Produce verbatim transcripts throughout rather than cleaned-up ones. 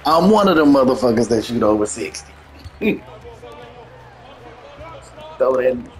I'm one of them motherfuckers that shoot over sixty. Throw that.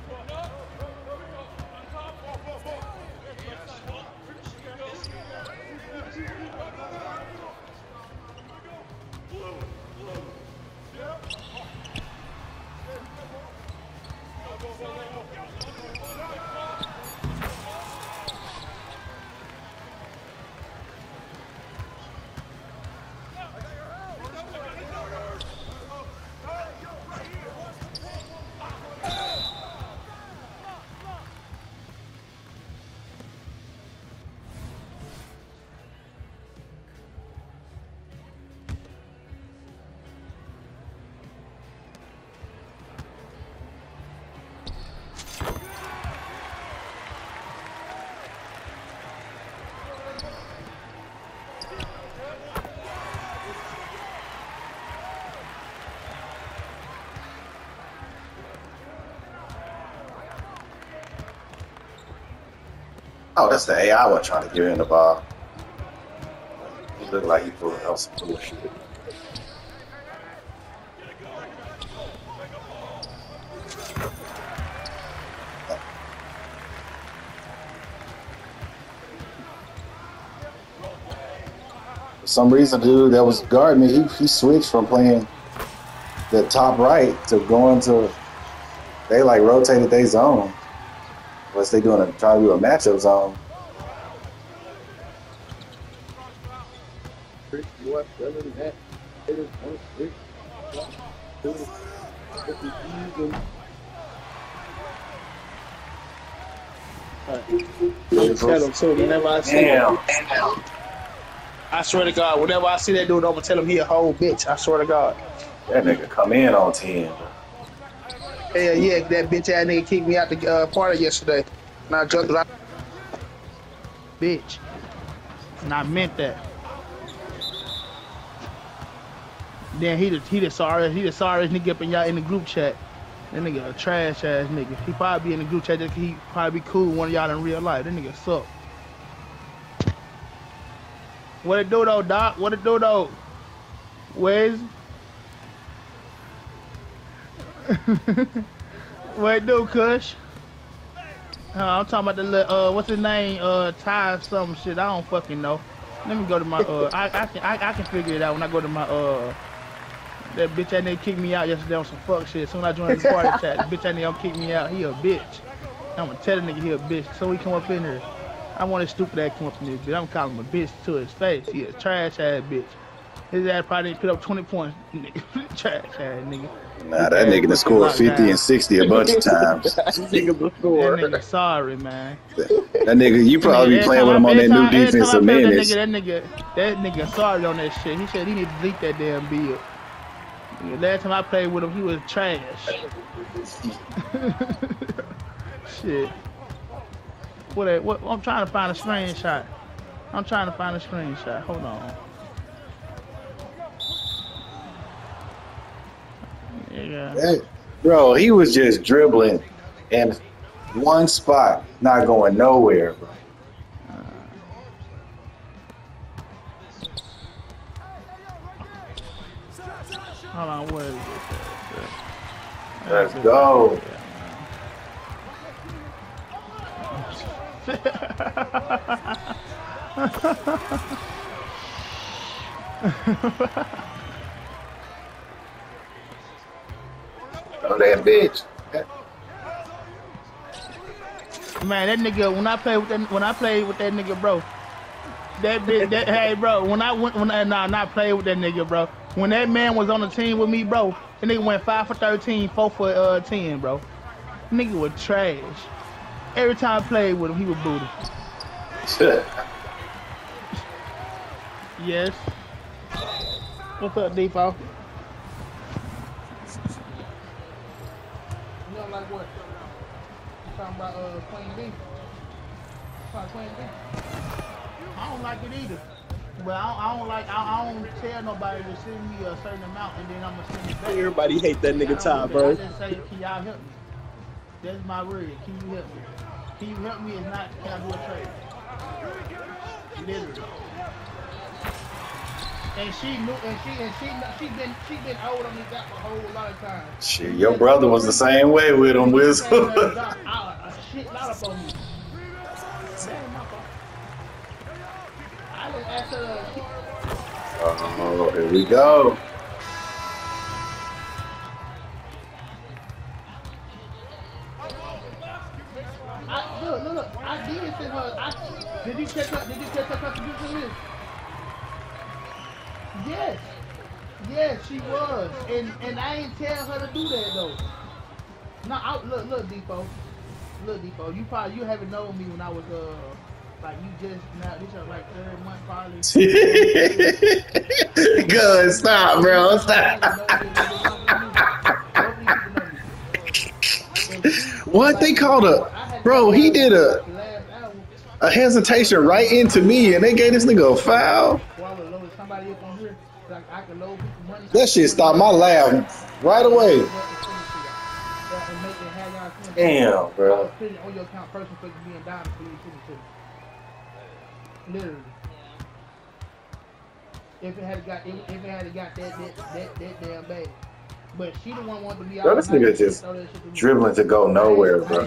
Oh, that's the A I was trying to give him the ball. He looked like he pulled out some bullshit. For some reason, dude that was guarding me, he, he switched from playing the top right to going to, they like rotated their zone. Unless they doing a trying to do a matchup zone. Tell him too. Whenever I see him, I swear to God, whenever I see that dude, I'm gonna tell him he a whole bitch. I swear to God. That nigga come in on ten. Hell yeah, that bitch ass nigga kicked me out the uh, party yesterday. And I just like, bitch. And I meant that. Then he the he the sorry he the sorriest nigga up in y'all in the group chat. That nigga a trash ass nigga. He probably be in the group chat just he probably be cool with one of y'all in real life. That nigga suck. What it do though, Doc? What it do though? Where's what it do, Kush? Uh, I'm talking about the little, uh, what's his name? Uh, Ty some shit. I don't fucking know. Let me go to my, uh, I, I can, I, I can figure it out when I go to my, uh, that bitch that nigga kicked me out yesterday on some fuck shit. As soon as I joined the party chat, the bitch that nigga gonna kick me out. He a bitch. I'm gonna tell the nigga he a bitch. So he come up in here. I want his stupid ass come up in this bitch. I'm calling him a bitch to his face. He a trash ass bitch. His ass probably didn't put up twenty points. Trash ass nigga. Nah, that nigga done scored fifty and sixty a bunch of times. That nigga sorry, man. That nigga, you probably be playing with him on that new defensive menace. That nigga, that nigga sorry on that shit. He said he need to delete that damn bill. Last time I played with him, he was trash. Shit. What, what? I'm trying to find a screenshot. I'm trying to find a screenshot. Hold on. Yeah. That, bro, he was just dribbling in one spot, not going nowhere, bro. Hold on, what is it? Let's go. Oh, that bitch. Man, that nigga, when I play with that, when I played with that nigga, bro, that bitch, that, hey, bro, when I went, when I, nah, not played with that nigga, bro. When that man was on the team with me, bro, that nigga went five for thirteen, four for uh, ten, bro. Nigga was trash. Every time I played with him, he was booty. Yes. What's up, Default? You don't like what? You talking about uh, Queen B? About Queen B? I don't like it either. But I don't, I don't like, I, I don't tell nobody to send me a certain amount and then I'm going to send it back. Everybody hate that nigga Ty, bro. I just say, can y'all help me? That's my word. Can you help me? Can you help me? If not, can I do a trade? Literally. And she knew, and she and she she been she been old on this job for a whole lot of time. Shit, your brother was the same way with him, Wiz. A shit lot up on me. I didn't ask her. Oh, here we go. I, look, look, look. I did send her. I, did you check her? Did you check her contribution list? Yes. Yes, she was. And and I ain't tell her to do that though. No, I, look, look, Depot. Look, Depot. You probably you haven't known me when I was uh like you just now. This is like third month probably. Good, stop, bro, stop. What they called a bro? He did a a hesitation right into me, and they gave this nigga a foul. That shit stopped my laugh right away. Damn, bro. Literally. If it had got, if, if it had got that that, that that damn bad, but she the one wanted to be out. Bro, this nigga just dribbling to go nowhere, bro.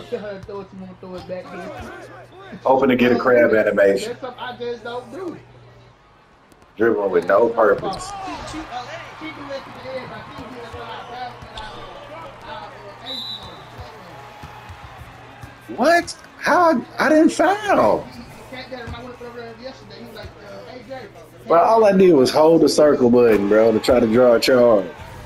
Hoping to get a crab animation. That's something I just don't do. Dribbling with no purpose. What? How? I didn't foul. But all I did was hold the circle button, bro, to try to draw a charge.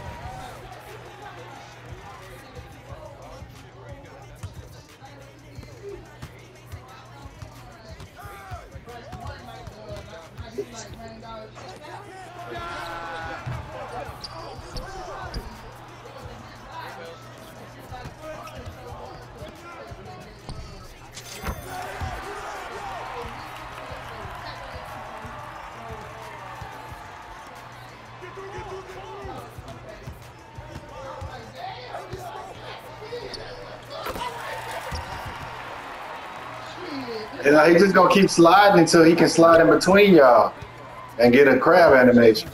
And he's just gonna keep sliding until he can slide in between y'all and get a crab animation.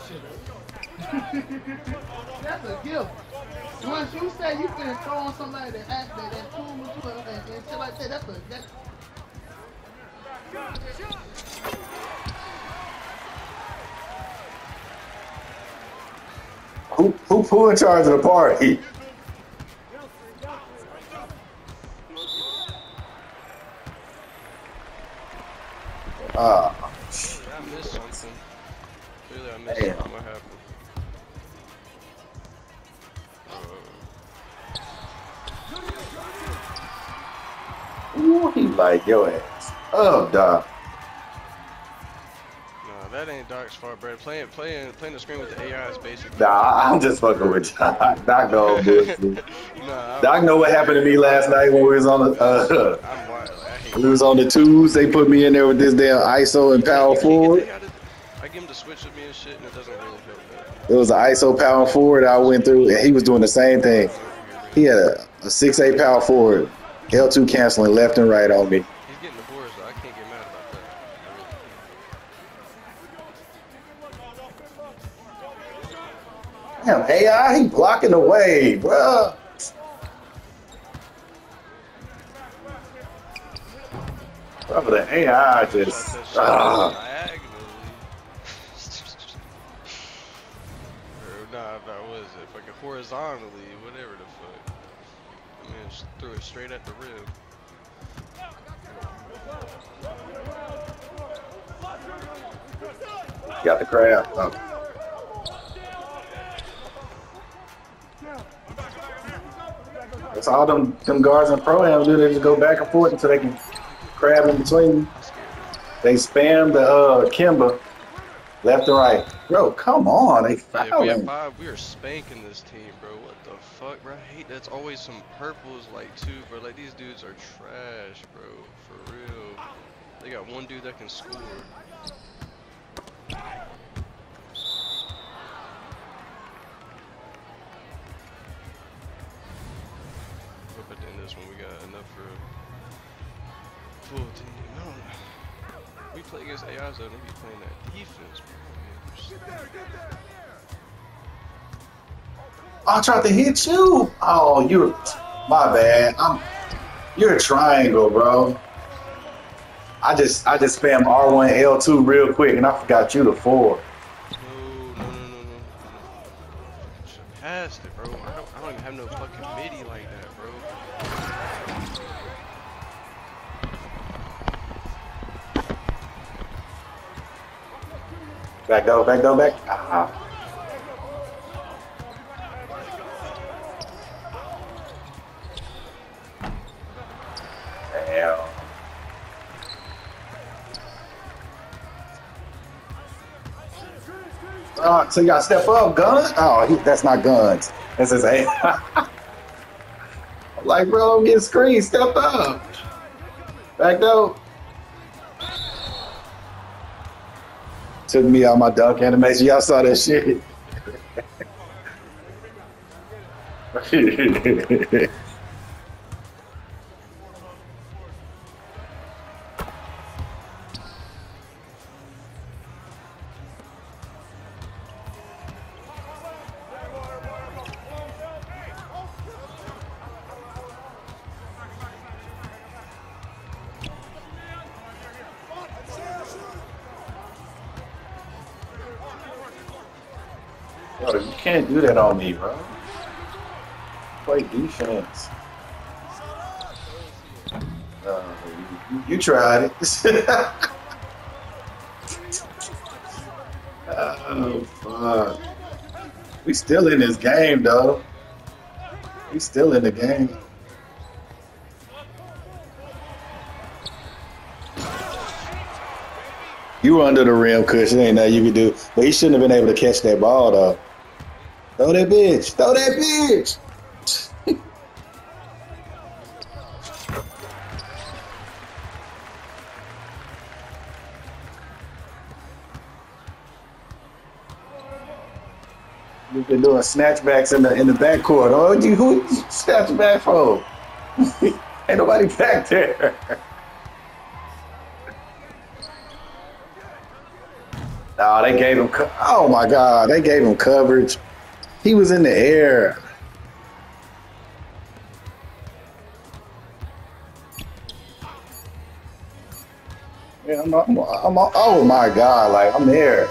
That's a gift. Once you say you can throw on somebody that act that that cool with you and, and shit like that, that's a that's Who who who in charge of the party? Ah. I missed something. Clearly I missed Damn. something. What happened? Uh... Ooh, he like your ass. Oh, Doc. No, that ain't Doc's fault, bro. Playing, playing, playing the screen with the A I is basically. Nah, I'm just fucking with Doc. Doc know bullshit. Nah, Doc know what happened to me last night when we was on the. Uh, I'm wild. We was on the twos. They put me in there with this damn I S O and power forward. I give him to switch with me and shit, and it doesn't really help that. It was an I S O power forward I went through, and he was doing the same thing. He had a, a six eight power forward, L two canceling left and right on me. He's getting the boards, though. I can't get mad about that. Damn, A I, he blocking away, bruh. Brother, the A I just. Uh, nah, nah, what is it? Fucking horizontally, whatever the fuck. I mean, just threw it straight at the rim. Got the crab. Oh. That's all them, them guards and pro-am do. They just go back and forth until they can crab in between. They spam the uh, Kimba left and right. Bro, come on. They fouling. Yeah, we have five. We are spanking this team, bro. What the fuck, bro? I hate that's always some purples, like, too, bro. Like, these dudes are trash, bro. For real. They got one dude that can score. Hope at the end of this one we got enough for a full team. No, we play against A Is though, they be playing that defense, bro. I tried to hit you. Oh, you're my bad. I'm you're a triangle, bro. I just I just spammed R one L two real quick and I forgot you to four. No, no, no, no, no, no. Should've passed it, bro. I don't, I don't even have no fucking midi like that, bro. Back though, back though, back. Ah. Damn. Oh, so you gotta step up, gun? Oh, he, that's not guns. That's his aim. Like, bro, I'm getting screened. Step up. Back though. Took me out my dunk animation. Y'all saw that shit. Yo, you can't do that on me, bro. Play defense. Uh, you, you tried it. Oh, fuck. We still in this game, though. We still in the game. You were under the rim, Kush. It ain't nothing you could do. But he shouldn't have been able to catch that ball, though. Throw that bitch. Throw that bitch. You've been doing snatchbacks in the in the backcourt. Oh, you who you snatch back for? Ain't nobody back there. Oh, they gave him. Co oh my God, they gave him coverage. He was in the air. Yeah, I'm. I'm, I'm oh my God, like I'm there.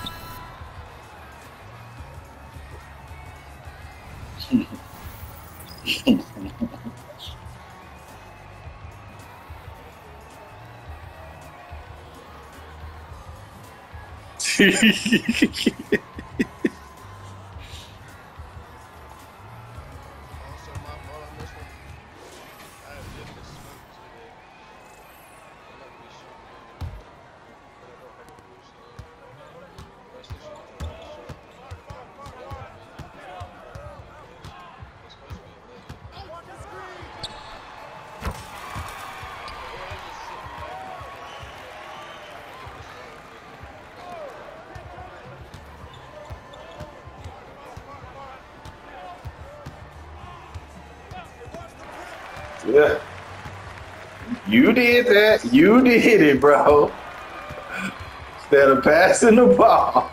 Yeah. You did that. You did it, bro. Instead of passing the ball.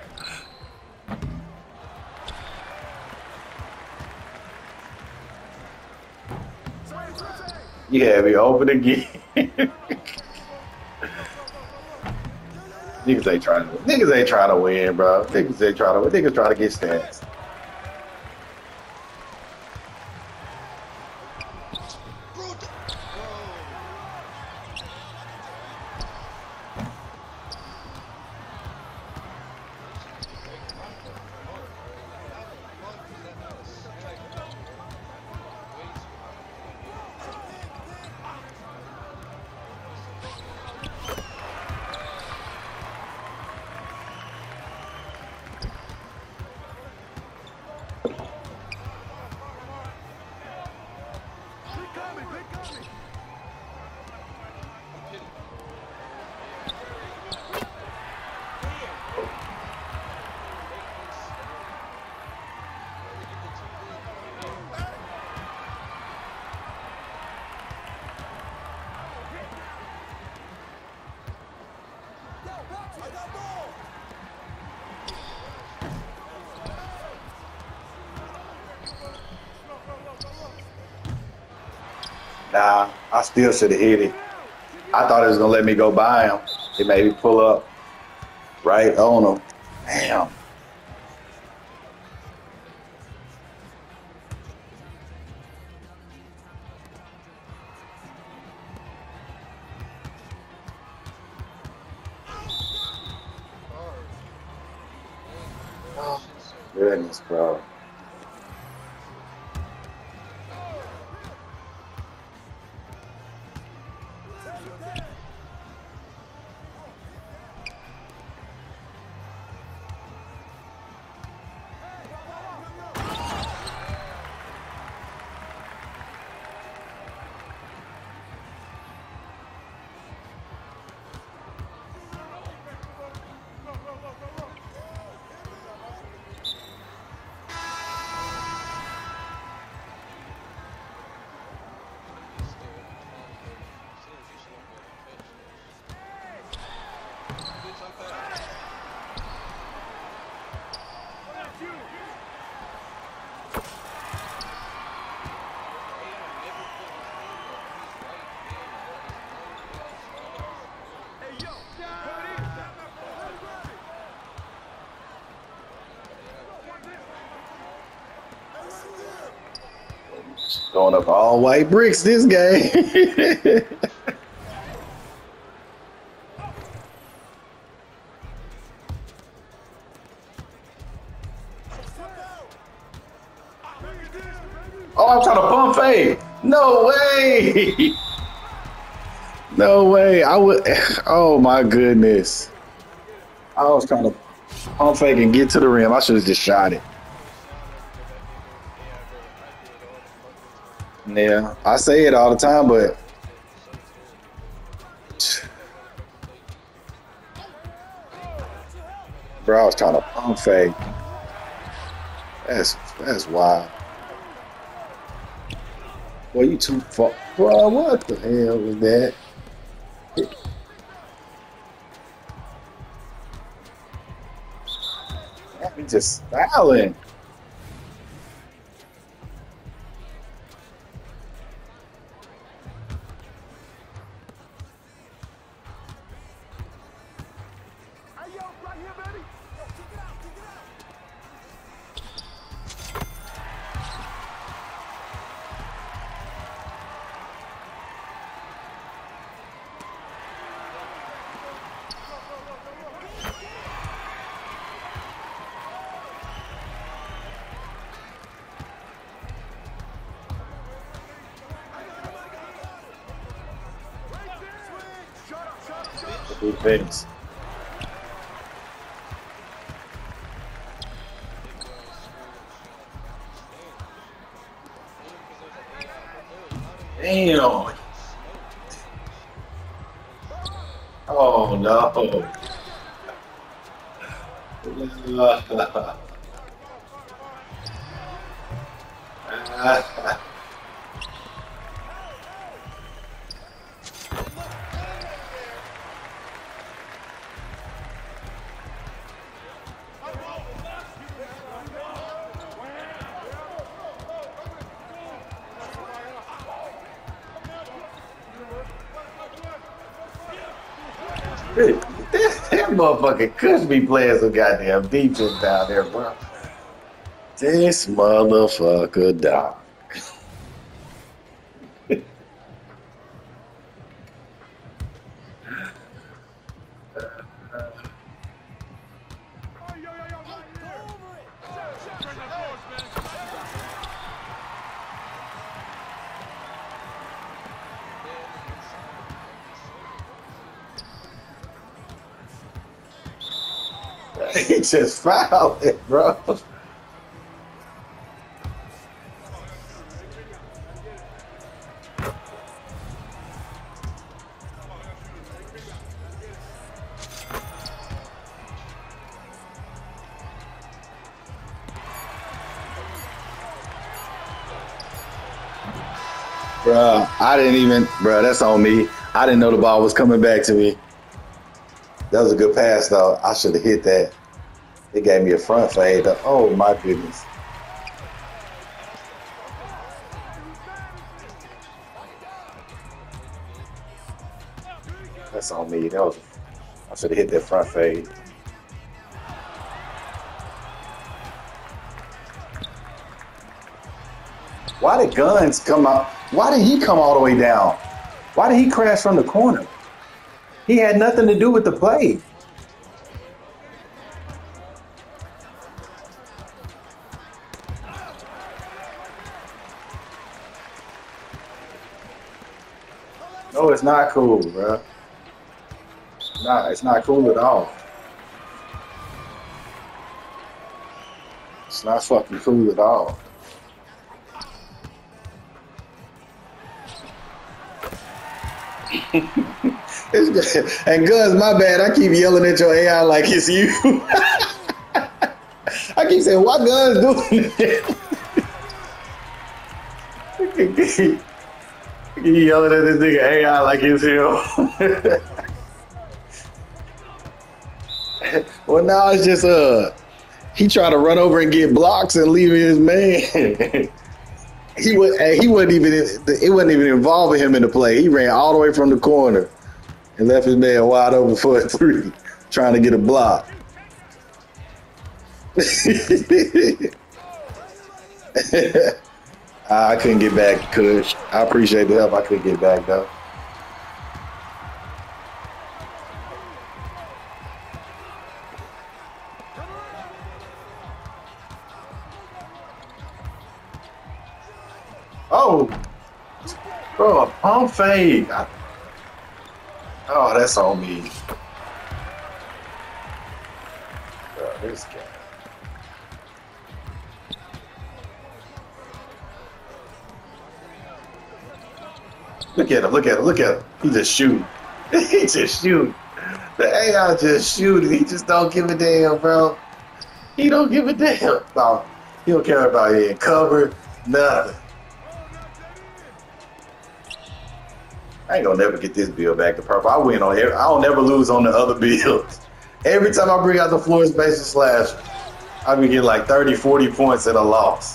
You had me open again. Niggas ain't trying to niggas ain't trying to win, bro. Niggas ain't trying to win. Niggas trying to get stats. Nah, I still should have hit it. I thought it was gonna let me go by him. It made me pull up right on him. Damn. Oh, goodness, bro. Going up all white bricks this game. Oh, I'm trying to pump fake. No way. No way. I would. Oh my goodness. I was trying to pump fake and get to the rim. I should have just shot it. Yeah, I say it all the time, but bro, I was trying to pump fake. That's that's wild. Boy, you too far. Bro, what the hell was that? We just styling. Big things. Damn. Oh no. That, that motherfucker could be playing some goddamn defense down there, bro. This motherfucker dog. He just fouled it, bro. Bro, I didn't even, bro, that's on me. I didn't know the ball was coming back to me. That was a good pass, though. I should have hit that. It gave me a front fade. Oh, my goodness. That's on me. That was I should have hit that front fade. Why did Guns come out? Why did he come all the way down? Why did he crash from the corner? He had nothing to do with the play. No, it's not cool, bro. Nah, it's not cool at all. It's not fucking cool at all. It's good. And Guns, my bad. I keep yelling at your A I like it's you. I keep saying, "Why Guns doing this?" You yelling at this nigga A I like it's him. Well, now it's just uh, he tried to run over and get blocks and leave his man. He was he wasn't even it wasn't even involving him in the play. He ran all the way from the corner and left his man wide open for a three, trying to get a block. I couldn't get back, Kush. I appreciate the help. I couldn't get back though. Oh, bro, a pump fake. I, oh, that's on me. Bro, this guy. Look at him, look at him, look at him. He just shooting. He just shooting. The A I just shooting. He just don't give a damn, bro. He don't give a damn. No, he don't care about getting covered, nothing. I ain't gonna never get this build back to purple. I win on every, I don't never lose on the other builds. Every time I bring out the floor space and slash, I be getting like thirty, forty points at a loss.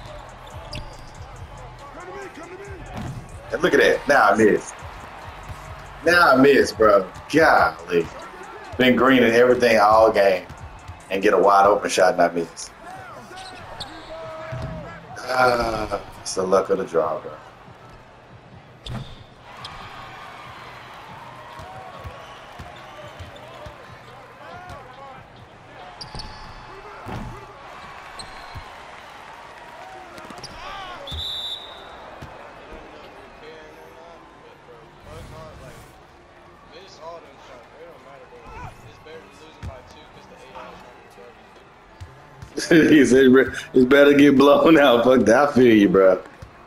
And look at that. Now I miss. Now I miss, bro. Golly. Been green in everything all game and get a wide open shot and I miss. Ah, it's the luck of the draw, bro. He said it's better get blown out. Fuck that. I feel you, bro.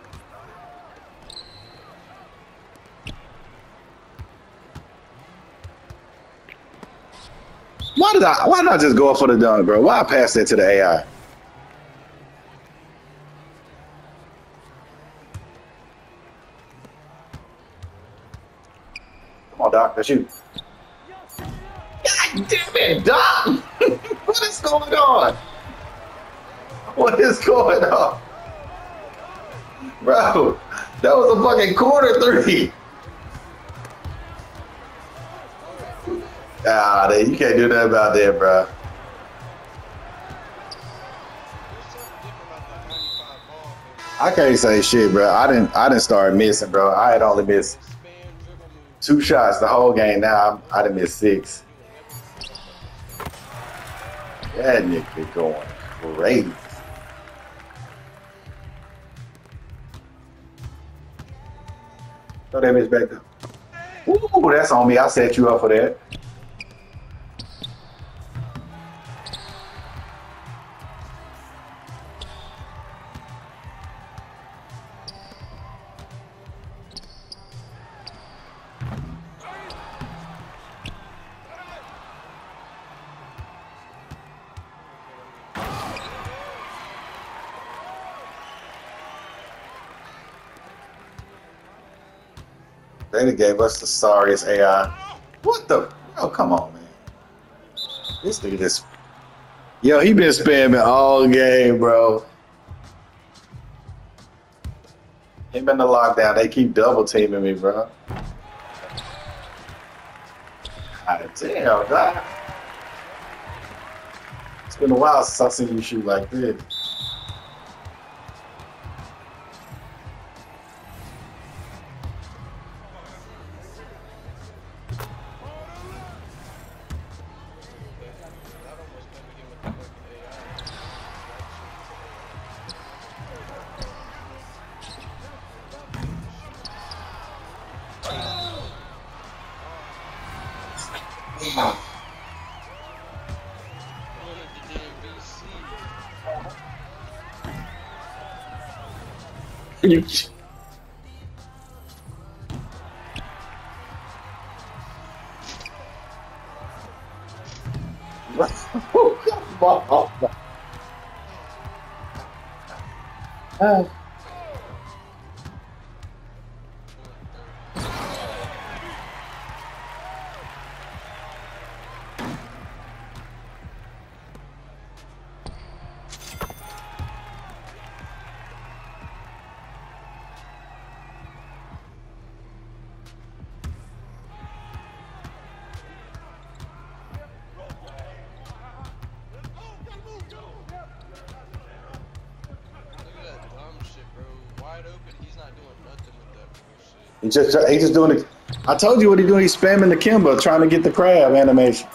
Why did I? Why not just go up for the dunk, bro? Why I pass that to the A I? Come on, Doc. That's you. God damn it, Doc! What is going on? What is going on? Bro, that was a fucking corner three. Ah, you can't do nothing about that, bro. I can't say shit, bro. I didn't I didn't start missing, bro. I had only missed two shots the whole game. Now I didn't miss six. That nigga going crazy. Throw that bitch back there. Ooh, that's on me. I set you up for that. They gave us the sorriest A I. What the? Oh, come on, man. This nigga just. Yo, he been spamming all game, bro. Him in the lockdown, they keep double teaming me, bro. God damn, God. It's been a while since I've seen you shoot like this. That almost made me get with the fucking A I. Going into D M V C. You. Oh, Wide open, he's not doing nothing with that bullshit. he just he just doing it. I told you what he doing. He's spamming the Kimba, trying to get the crab animation.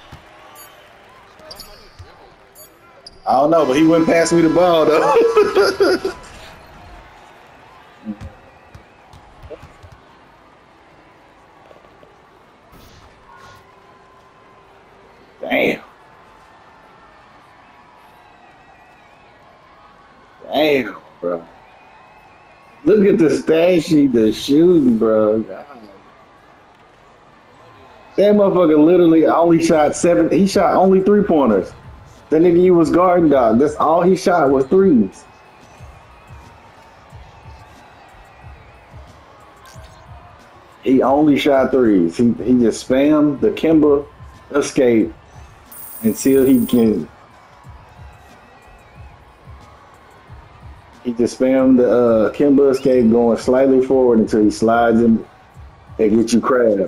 I don't know, but he wouldn't pass me the ball though. Damn. Damn, bro. Look at the stat sheet, the shooting, bro. God. That motherfucker literally only shot seven. He shot only three pointers. That nigga you was guarding dog. That's all he shot was threes. He only shot threes. He he just spammed the Kimba escape until he can. He just spammed the uh, Kimba escape going slightly forward until he slides in and get you crab.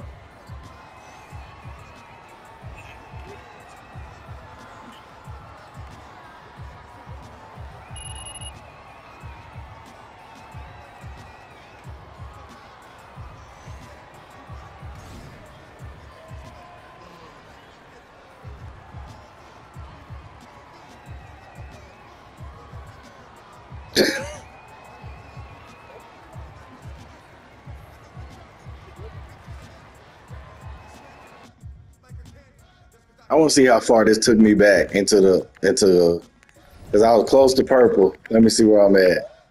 I want to see how far this took me back into the into because I was close to purple. Let me see where I'm at.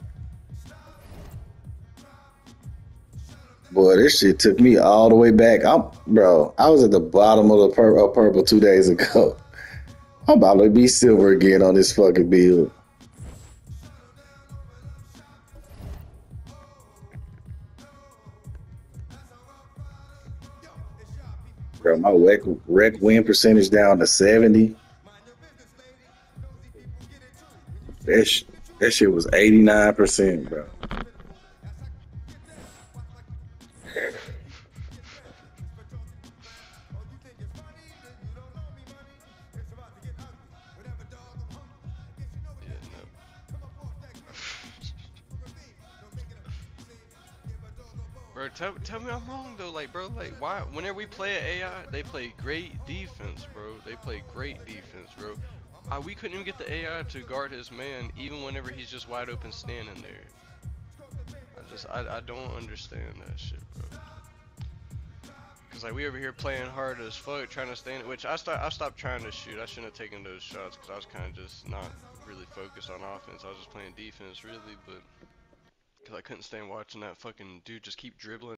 Boy, this shit took me all the way back. I'm bro. I was at the bottom of the pur- of purple two days ago. I'm about to be silver again on this fucking build. Bro, my rec, rec win percentage down to seventy. That, sh- that shit was eighty-nine percent, bro. Bro, tell, tell me I'm wrong though, like bro, like why whenever we play an A I, they play great defense, bro. They play great defense, bro. Uh, we couldn't even get the A I to guard his man, even whenever he's just wide open standing there. I just, I, I don't understand that shit, bro. Cause like we over here playing hard as fuck, trying to stand, which I start, I stopped trying to shoot. I shouldn't have taken those shots, cause I was kind of just not really focused on offense. I was just playing defense, really, but. Cause I couldn't stand watching that fucking dude just keep dribbling